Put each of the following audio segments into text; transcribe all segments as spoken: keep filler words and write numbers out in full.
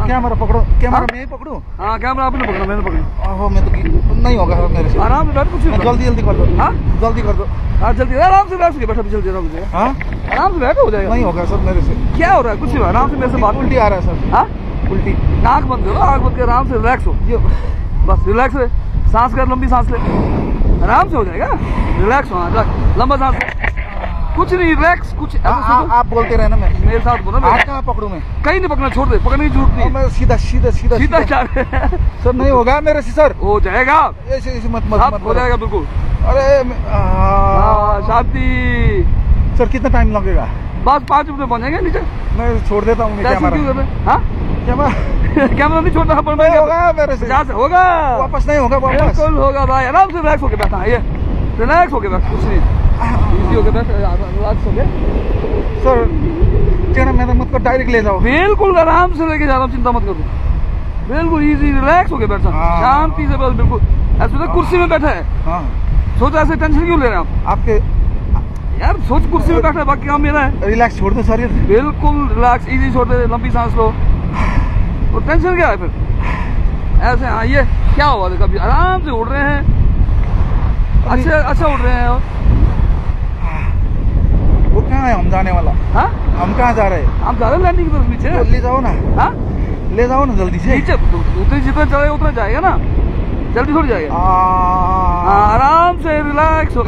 Camera पकड़ो, camera मैं ही पकड़ूं? हाँ कैमरा आपने पकड़ा, मैंने पकड़ा। ओहो मैं तो नहीं होगा मेरे से। आराम से बैठ, कुछ नहीं, जल्दी जल्दी कर दो। हाँ जल्दी कर दो। हाँ जल्दी, आराम से बैठ सके, बैठो जल्दी आराम से। हाँ आराम से बैठो, हो जाएगा। नहीं होगा सर मेरे से। क्या हो रहा है? कुछ नहीं, आराम से मेरे से बात। उल्टी आ रहा है सर। हाँ उल्टी। नाक बंद करो, आँख बंद कर, आराम से रिलैक्स हो, ये बस रिलैक्स है। सांस कर, लंबी सांस ले, आराम से हो जाएगा। रिलैक्स हो, लंबा सांस, कुछ नहीं, रिलैक्स। कुछ आ, आ, आप बोलते रहे ना, मैं मेरे साथ बोलो। हाथ कहाँ पकड़ूं मैं? कहीं नहीं पकड़ना, छोड़ दे, पकड़ने की जरूरत नहीं। मैं सीधा सीधा सीधा सीधा जा रहे हैं सर। नहीं होगा मेरे से सर। हो जाएगा, ऐसे ऐसे मत मत मत हो जाएगा बिल्कुल। अरे शांति। सर कितना टाइम लगेगा? बस पाँच मिनट में पहुंच जाएंगे नीचे। मैं छोड़ देता हूँ कैमरा। क्यों कर रहे हैं? हाँ कैमरा कैमरा नहीं छोड़ना, पर नहीं होगा मेरे से। होगा, वापस नहीं होगा। वापस बिल्कुल होगा भाई, आराम से रिलैक्स होके बैठा है, ये रिलैक्स होके बैठ, कुछ नहीं, इजी होके बैठ, रिलैक्स होके। सर टेढ़ा मेढ़ा मत कर, डायरेक्ट ले जाओ। बिल्कुल आराम से लेके जा रहा हूँ, चिंता मत करो, बिल्कुल इजी रिलैक्स होके बैठा, शांति से बस, बिल्कुल ऐसे तो कुर्सी में बैठा है। हाँ सोच ऐसे टेंशन क्यों ले रहे हैं आप? आपके यार सोच कुर्सी में बैठा है, बाकी काम मेरा है। रिलैक्स छोड़ दो शरीर, बिल्कुल रिलैक्स, इजी छोड़ दे, लंबी सांस लो, और टेंशन क्या है फिर ऐसे। हाँ ये क्या हुआ, कभी आराम से उड़ रहे हैं, अच्छे अच्छा उड़ रहे हैं। वो कहाँ है हम जाने वाला? हाँ हम कहाँ जा रहे हैं? हम जा रहे हैं लैंडिंग की तरफ, नीचे। तो ले जाओ ना। हाँ ले जाओ ना जल्दी से। नीचे उतने जितना चलेगा उतना जाएगा ना, जल्दी थोड़ी जाएगा। हाँ आराम से रिलैक्स हो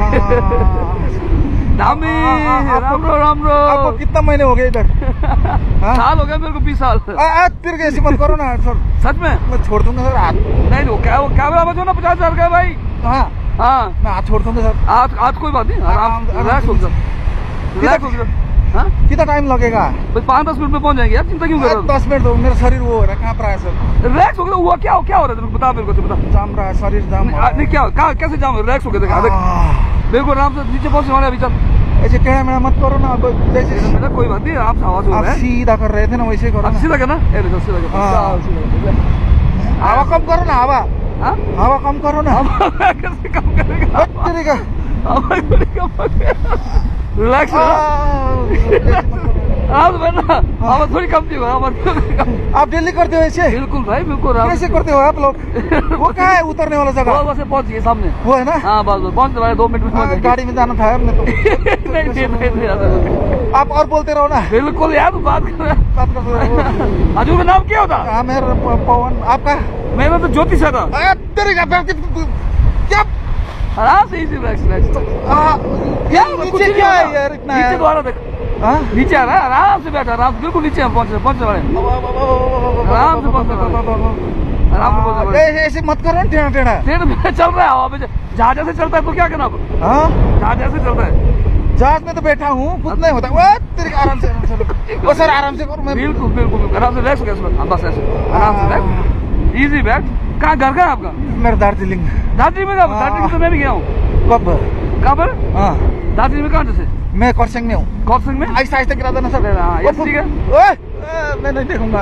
नामी। राम रो राम रो। आपको कितना महीने हो गए इधर? साल हो गया मेरे को, बीस साल। फिर कैसे मत करो ना सर, सच में मैं छोड़ दूंगा सर हाथ। नहीं वो क्या, वो कैमरा बचो ना, पचास हजार का भाई। हाँ हाँ मैं हाथ छोड़ दूंगा सर। आज आज कोई बात नहीं, आराम रिलैक्स हो जाओ, रिलैक्स हो जाओ। हाँ कितना टाइम लगेगा? बस पाँच दस मिनट में पहुंच जाएंगे यार, चिंता क्यों कर रहे हो? दस मिनट दो, मेरा शरीर वो हो रहा है, कहाँ पर है सर? रिलैक्स हो गया, हुआ क्या, क्या हो रहा है बता मेरे को, बता। जाम रहा है शरीर, जाम। नहीं क्या, कैसे जाम? रिलैक्स हो गया, देखा बिल्कुल आराम से नीचे पहुंचने वाले, अभी चल। ऐसे टेढ़ा मेढ़ा मत करो ना, जैसे बेटा कोई बात नहीं, आप आवाज हो रहा है, सीधा कर रहे थे ना वैसे करो। सीधा करना, सीधा करना, हवा कम करो ना, हवा हवा कम करो ना। कैसे कम करेगा? रिलैक्स आप बैठना, आवाज थोड़ी कम थी, आप डेली करते हो ऐसे? बिल्कुल भाई बिल्कुल। कैसे करते हो आप लोग? वो कहाँ है उतरने वाला जगह? वो बस पहुंच गए सामने, वो है ना? हाँ बस बस पहुंच रहा है, दो मिनट में। गाड़ी में जाना था हमने तो। नहीं नहीं नहीं, आप और बोलते रहो ना। बिल्कुल यार, बात कर बात कर। हजूर का नाम क्या होता? हाँ मेरा पवन। आपका? मेरा तो ज्योतिष था। क्या आराम से इजी रिलैक्स रिलैक्स। नीचे क्या है यार इतना? नीचे द्वारा देख, नीचे आ रहा है, आराम से बैठा, आराम से, बिल्कुल नीचे पहुंचे पहुंचने वाले, आराम से पहुंचने वाले, आराम से पहुंचने वाले। ऐसे मत करो ना टेढ़ा टेढ़ा। टेढ़ा चल रहा है हवा में, जहाज ऐसे चलता है तो क्या करना? जहाज ऐसे चलता है, जहाज में तो बैठा हूँ, कुछ नहीं होता। वो तेरे आराम से वो सर आराम से करो। मैं बिल्कुल बिल्कुल आराम से रिलैक्स हो गया, बस ऐसे आराम से रिलैक्स, इजी बैठ। कहाँ घर का है आपका? मेरा दार्जिलिंग। दार्जिलिंग में? दार्जिलिंग तो मैं भी गया हूँ। कब? कहाँ पर? हाँ दार्जिलिंग में। कहाँ से? मैं कौरसिंग में हूँ। कौरसिंग में? आहिस्ता आहिस्ता गिरा देना सर। ठीक है, मैं नहीं देखूंगा,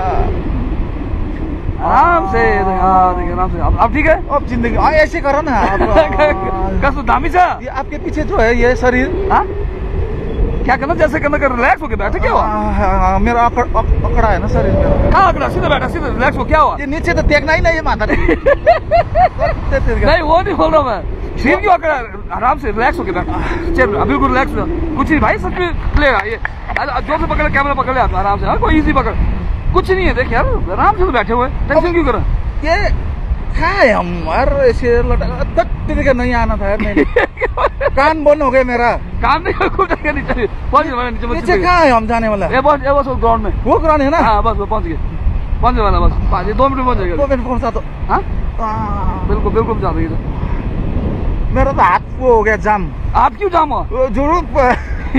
आराम से देखिए, आराम से। अब ठीक है, अब जिंदगी ऐसे करो ना। कसो दामी सा आपके पीछे जो है ये शरीर, हाँ क्या करना, जैसे करना कर, रिलैक्स होके बैठे। क्या हुआ? मेरा अकड़ा है ना शरीर में। कहाँ अकड़ा? सीधा बैठा, सीधा रिलैक्स हो। क्या हुआ? ये नीचे तो देखना ही नहीं है माथा। नहीं वो नहीं बोल रहा मैं, सिर क्यों अकड़ा? आराम से रिलैक्स होके बैठा, बिल्कुल रिलैक्स। कुछ नहीं भाई, सच में लेगा ये, जोर से पकड़, कैमरा पकड़ ले आराम से, कोई इजी पकड़, कुछ नहीं है। देख यार आराम से तो बैठे हुए, टेंशन क्यों कर? ये है हमार ऐसे तक नहीं आना था यार। कान बंद हो गए मेरा। काम नहीं, कुछ नीचे नीचे नीचे कहाँ है हम जाने वाला? ये बस ये बस ग्राउंड में, वो ग्राउंड है ना? हाँ बस पहुंच गए, पहुंचने वाला, बस पाँच दो मिनट में पहुंच जाएगा। दो मिनट पहुंचा तो। हाँ बिल्कुल बिल्कुल जा रही है। मेरा तो हाथ वो हो गया जाम। आप क्यों जाम हुआ? जरूर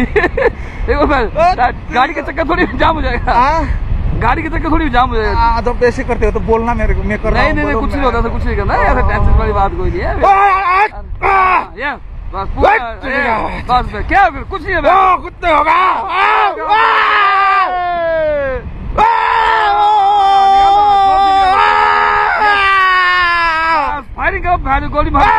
गाड़ी का चक्कर थोड़ी जाम हो जाएगा, गाड़ी के चक्कर थोड़ी जाम हो जाएगा। जब ऐसे करते हो तो बोलना मेरे को, मैं कर रहा हूं। नहीं नहीं कुछ नहीं होता, कुछ नहीं करना, ऐसा टेंशन वाली बात कोई नहीं है। बस बस क्या कुछ नहीं है, कुछ नहीं होगा। फायरिंग करो, गोली मार,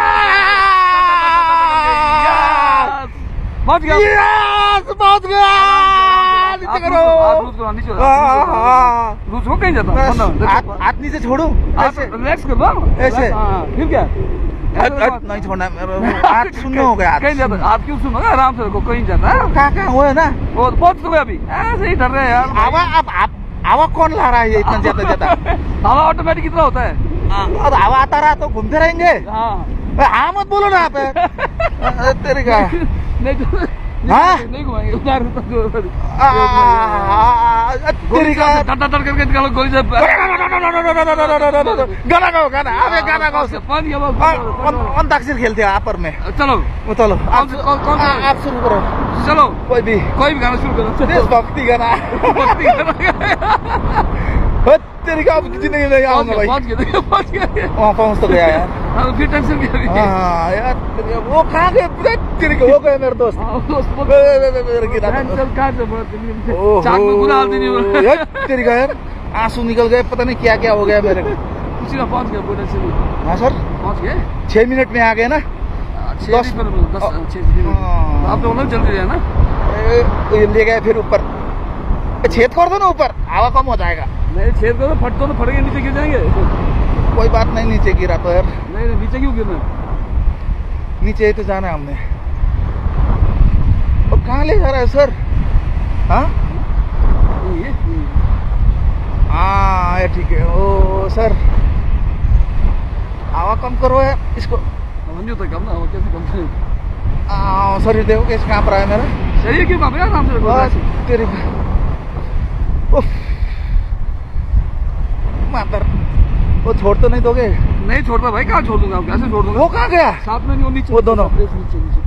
पहुंच गया, पहुंच गया। नीचे करो। हाथ लूज करो, नीचे हाँ, हाँ। लूज हो कहीं जाता बस, देखो, हाथ हाथ नीचे छोड़ो ऐसे रिलैक्स कर लो ऐसे। हाँ, फिर क्या हट, हट, नहीं छोड़ना मेरा हाथ शून्य हो गया। कहीं जाता हाथ क्यों सुनो आराम से रखो, कहीं जाता है कहाँ कहाँ हुआ है ना वो पहुंच तो गए अभी, ऐसे ही डर रहे हैं यार। हवा अब आप हवा कौन ला रहा है ये इतना ज्यादा ज्यादा? हवा ऑटोमेटिक कितना होता है? और हवा आता रहा तो घूमते रहेंगे। हाँ हाँ मत बोलो ना आप अरे तेरे का नहीं तो हाँ? नहीं घुमाएंगे उतार आ, आ, तेरी का डर डर करके निकालो गोली से। गाना गाओ गाना अबे गाना गाओ। पानी अंताक्षरी खेलते हैं आपस में। चलो वो चलो आप कौन कौन सा आप शुरू करो चलो कोई भी कोई भी गाना शुरू करो। देशभक्ति गाना। भक्ति गाना। हट, तेरी का अब जिंदगी में नहीं आऊंगा भाई। पहुंच गए पहुंच गए वहाँ पहुँच तो गया यार। हाँ, फिर टेंशन क्या है? हाँ यार तेरी वो कहाँ गए पूरे तेरी के वो गए मेरे दोस्त। हाँ, दोस्त बहुत- वे- वे- वे- मेरे गिरा चल दोस्त। कहाँ से बहुत ओहो, चाक में बुरा हाल नहीं हो यार तेरी का यार आंसू निकल गए पता नहीं क्या क्या हो गया मेरे को। कुछ ना पहुंच गया बोला से हाँ सर पहुंच गए छह मिनट में आ गए ना। छह दस- दिन पर दस छह दिन हाँ। आप लोग लोग जल्दी जाए ना। ए, ले गए फिर ऊपर छेद कर दो ना ऊपर हवा कम हो जाएगा। नहीं छेद करो फट दो ना, फट के नीचे गिर जाएंगे। कोई बात नहीं नीचे गिरा तो यार नहीं नहीं नीचे क्यों गिरना? नीचे ही तो जाना है हमने। और कहाँ ले जा रहा है सर? हाँ ये ये हाँ ये ठीक है। ओ सर हवा कम करो यार इसको। हवा नहीं होता कम ना, हवा कैसे कम से? हाँ शरीर देखो कैसे कांप रहा है मेरा। शरीर क्यों कांप रहा है? आराम से रखो। बस तेरे उफ, मातर वो छोड़ तो नहीं दोगे? नहीं छोड़ता भाई, कहाँ छोड़ दूंगा? आप कैसे छोड़ दूंगा? वो कहाँ गया? साथ में नहीं, वो नीचे वो दोनों? नीचे नीचे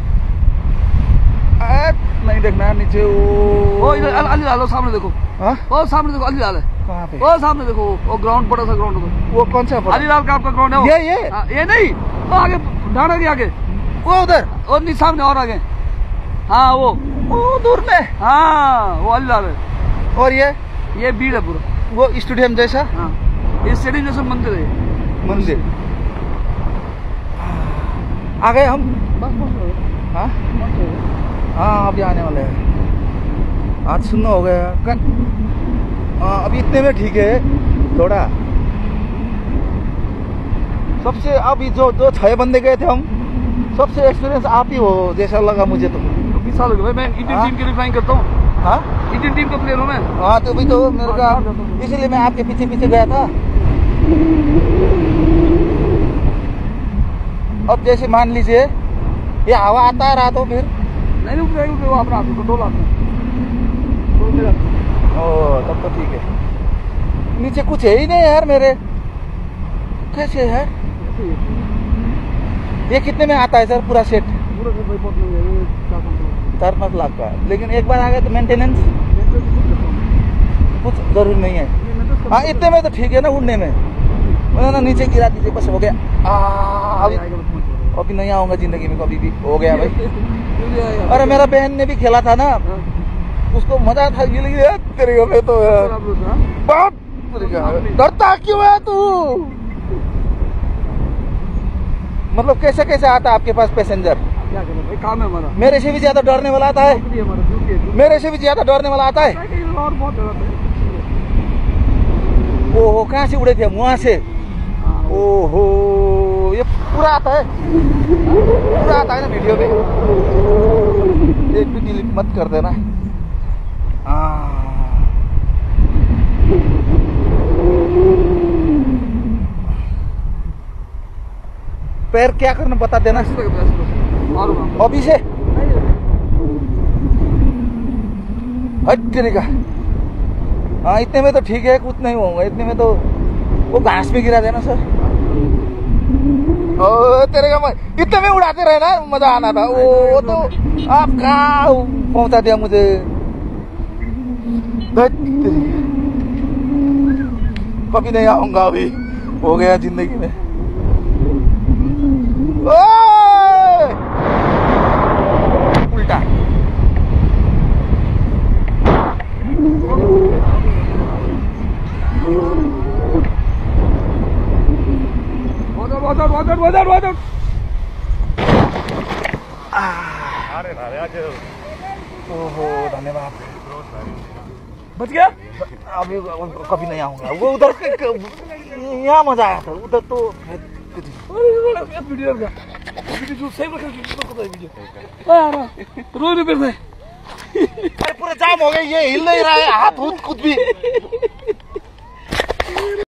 आ, नहीं देखना है नीचे वो वो इधर अली लाल सामने देखो। हाँ? वो सामने देखो अली लाल है। कहाँ पे? वो सामने देखो, वो ग्राउंड बड़ा सा ग्राउंड है। वो कौन सा अली लाल का आपका ग्राउंड है वो? ये ये हाँ, ये नहीं, वो आगे ढाणा के आगे, वो उधर और नहीं सामने और आगे। हाँ वो वो दूर में। हाँ वो अली लाल है। और ये ये भीड़ है पूरा। वो स्टेडियम जैसा हाँ ये स्टेडियम जैसा मंदिर है। मंदिर। आ गए हम। बस बस हाँ हाँ अभी आने वाले हैं। आज सुनना हो गया कन हाँ अभी इतने में ठीक है थोड़ा। सबसे अभी जो जो छह बंदे गए थे हम सबसे एक्सपीरियंस आप ही हो जैसा लगा मुझे तो। बीस साल हो गए भाई, मैं इंडियन हाँ? टीम के लिए फ्लाइंग करता हूँ। हाँ इंडियन टीम का प्लेयर हूँ मैं। हाँ तो अभी तो मेरे का इसलिए मैं आपके पीछे पीछे गया था। अब जैसे मान लीजिए ये हवा आता रहा तो फिर नहीं रुक जाएगी, वो अपना कंट्रोल आता है। तो मेरा ओ तब तो ठीक है। नीचे कुछ है ही नहीं यार मेरे। कैसे है ये कितने में आता है सर पूरा सेट? पूरा सब भाई बहुत महंगा है, ये क्या कंट्रोल? चार पाँच लाख का है। लेकिन एक बार आ गए तो मेंटेनेंस कुछ जरूरी नहीं है। हाँ इतने में तो ठीक है ना उड़ने में। मैंने ना नीचे गिरा दीजिए बस हो गया। आ, अभी अभी नहीं आऊंगा जिंदगी में कभी भी। हो गया भाई। अरे मेरा बहन ने भी खेला था ना उसको मजा था। ये लेकिन यार तेरे को मैं तो बाप डरता क्यों है तू? मतलब कैसे कैसे आता है आपके पास पैसेंजर? क्या करें भाई, काम है हमारा। मेरे से भी ज्यादा डरने वाला आता है। नौकरी है हमारा, ड्यूटी है। मेरे से भी ज्यादा डरने वाला आता है। और बहुत डराता है। ओहो कहाँ से उड़े थे हम? वहां से। हाँ, ओहो ये पूरा आता है पूरा आता है ना वीडियो में। एक भी डिलीट मत कर देना। हाँ पैर क्या करना बता देना ऐसे लगता है, ऐसे लगता है। मारूंगा। अभी से। हट तेरे का। हाँ इतने में तो ठीक है कुछ नहीं होगा। इतने में तो वो घास पे गिरा देना सर। ओ तेरे का मैं इतने में उड़ाते रहे ना मजा आना था। वो तो आप कहाँ पहुंचा दिया मुझे। कभी नहीं आऊंगा अभी। हो गया जिंदगी में। ओए! उल्टा Watch out, watch out, watch out, watch out. अरे ओहो धन्यवाद। बच गया? अभी कभी नहीं आऊंगा। वो उधर यहाँ मजा आया था, उधर तो वीडियो का वीडियो सेव रखा वीडियो रोज नहीं फिर अरे पूरा जाम हो गया, ये हिल नहीं रहा है, हाथ कुछ भी